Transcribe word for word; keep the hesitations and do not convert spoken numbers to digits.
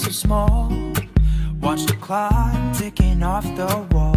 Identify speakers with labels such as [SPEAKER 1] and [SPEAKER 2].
[SPEAKER 1] so small. Watch the clock ticking off the wall.